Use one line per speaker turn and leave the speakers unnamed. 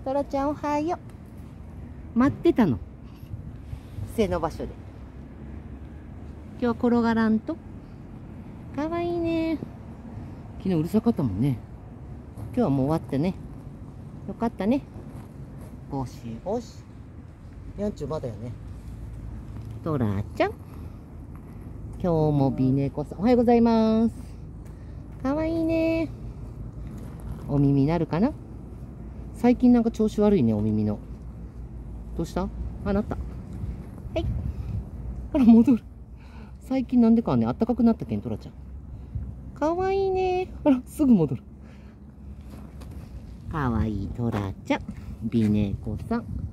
トラちゃんおはよう。待ってたの。背の場所で。今日は転がらんと。かわいいね。昨日うるさかったもんね。今日はもう終わってね。よかったね。ゴシゴシ。やんちゅうまだよね。トラちゃん。今日も美猫さん。おはようございます。かわいいね。お耳なるかな。最近なんか調子悪いね、お耳の。どうした？あ、なった。はい。あら、戻る。最近なんでかね、あったかくなったけん、トラちゃん。かわいいね。あら、すぐ戻る。かわいいトラちゃん。美猫さん。